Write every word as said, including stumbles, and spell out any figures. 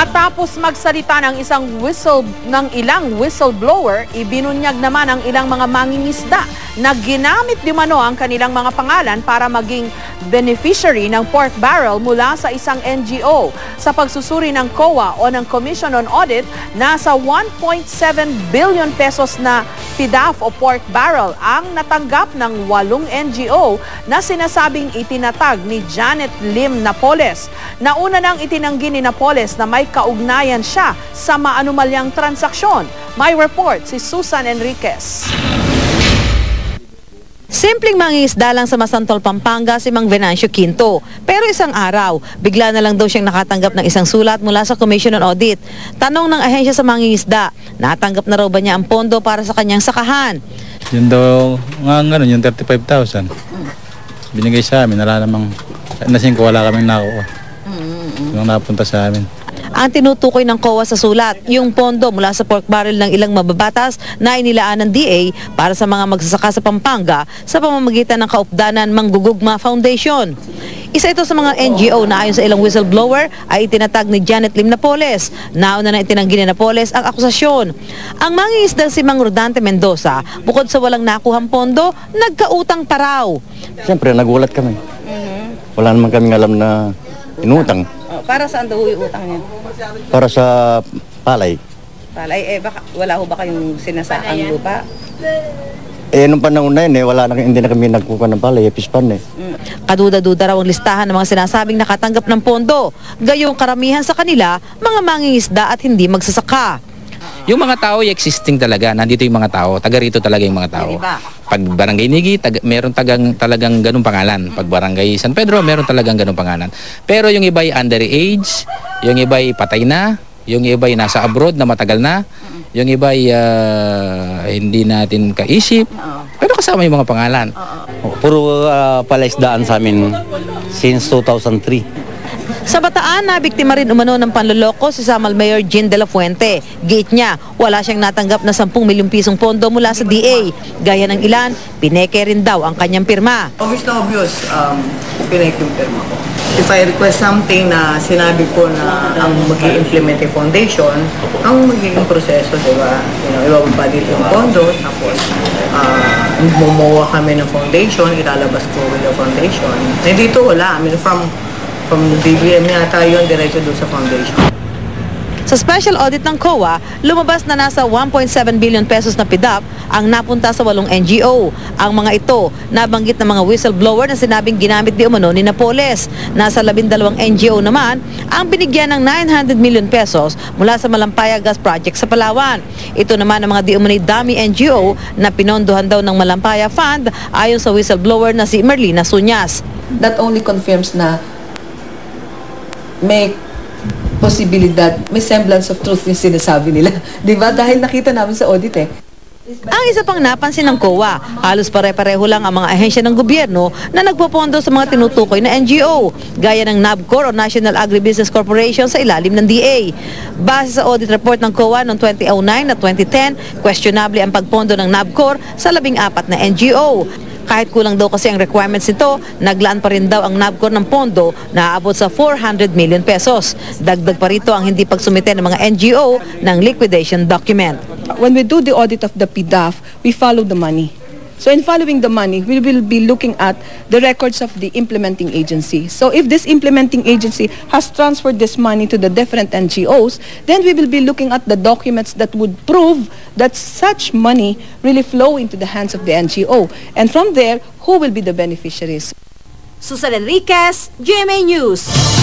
Matapos magsalita ng isang whistle ng ilang whistleblower, ibinunyag naman ang ilang mga mangingisda na ginamit di mano ang kanilang mga pangalan para maging beneficiary ng pork barrel mula sa isang N G O. Sa pagsusuri ng C O A o ng Commission on Audit, nasa one point seven billion pesos na P D A F o pork barrel ang natanggap ng walong N G O na sinasabing itinatag ni Janet Lim Napoles. Nauna nang itinanggi ni Napoles na may kaugnayan siya sa maanumalyang transaksyon. May report si Susan Enriquez. Simpleng mangingisda lang sa Masantol, Pampanga si Mang Venancio Quinto. Pero isang araw, bigla na lang daw siyang nakatanggap ng isang sulat mula sa Commission on Audit. Tanong ng ahensya sa mangingisda, natanggap na raw ba niya ang pondo para sa kanyang sakahan? Yun daw, nga nga yung thirty-five thousand. Binigay sa amin, wala namang, nasin ko wala kaming nakuha. Yung napunta sa amin. Ang tinutukoy ng C O A sa sulat, yung pondo mula sa pork barrel ng ilang mababatas na inilaan ng D A para sa mga magsasaka sa Pampanga sa pamamagitan ng Kaupdanan Manggugugma Foundation. Isa ito sa mga N G O na ayon sa ilang whistleblower ay itinatag ni Janet Lim Napoles. Nauna na itinanggi ni Napoles ang akusasyon. Ang mangingisdang si Mang Rodante Mendoza, bukod sa walang nakuhang pondo, nagkautang pa raw. Siyempre, nagulat kami. Wala naman kaming alam na inutang. Para saan daw yung utang niya? Para sa palay. Palay, eh baka, wala ho ba kayong sinasakang lupa? Eh, nung panahon na yun, eh, wala na, hindi na kami nagkukuha ng palay, pispan eh. Mm. Kaduda-duda raw ang listahan ng mga sinasabing nakatanggap ng pondo. Gayong karamihan sa kanila, mga mangingisda at hindi magsasaka. Yung mga tao, yung existing talaga. Nandito yung mga tao. Taga rito talaga yung mga tao. Pag Barangay Nigi, taga, meron tagang, talagang ganung pangalan. Pag Barangay San Pedro, meron talagang ganung pangalan. Pero yung iba ay underage, yung iba ay patay na, yung iba ay nasa abroad na matagal na, yung iba ay uh, hindi natin kaisip. Pero kasama yung mga pangalan. Puro uh, palaisdaan sa amin since two thousand three. Sa Bataan, nabiktima rin umano ng panloloko si Samal Mayor Jean de la Fuente. Gate niya, wala siyang natanggap na ten milyong pisong pondo mula sa D A. Gaya ng ilan, pineke rin daw ang kanyang pirma. Obvious na obvious, um, pineke yung pirma ko. If I request something na sinabi ko na ang mag-i-implement yung foundation, ang magiging proseso, di ba? You know, ibababa dito yung pondo, tapos uh, mumuha kami ng foundation, ilalabas ko with the foundation. Eh dito wala, I mean from From B B M yata yun, diretso doon sa foundation. Sa special audit ng C O A, lumabas na nasa one point seven billion pesos na P D A F ang napunta sa walong N G O. Ang mga ito, nabanggit ng mga whistleblower na sinabing ginamit di umano ni Napoles. Nasa labindalawang N G O naman ang binigyan ng nine hundred million pesos mula sa Malampaya Gas Project sa Palawan. Ito naman ang mga di umano'y dummy N G O na pinondohan daw ng Malampaya Fund ayon sa whistleblower na si Merlina Sunyas. That only confirms na may posibilidad, may semblance of truth yung sinasabi nila. Diba? Dahil nakita namin sa audit eh. Ang isa pang napansin ng C O A, halos pare-pareho lang ang mga ahensya ng gobyerno na nagpopondo sa mga tinutukoy na N G O, gaya ng NABCOR o National Agribusiness Corporation sa ilalim ng D A. Base sa audit report ng C O A noong twenty oh nine at twenty ten, questionable ang pagpondo ng NABCOR sa labing apat na N G O. Kahit kulang daw kasi ang requirements nito, naglaan pa rin daw ang NABCOR ng pondo na aabot sa four hundred million pesos. Dagdag pa rito ang hindi pagsumite ng mga N G O ng liquidation document. When we do the audit of the P D A F, we follow the money. So in following the money, we will be looking at the records of the implementing agency. So if this implementing agency has transferred this money to the different N G Os, then we will be looking at the documents that would prove that such money really flow into the hands of the N G O. And from there, who will be the beneficiaries? Susan Enriquez, G M A News.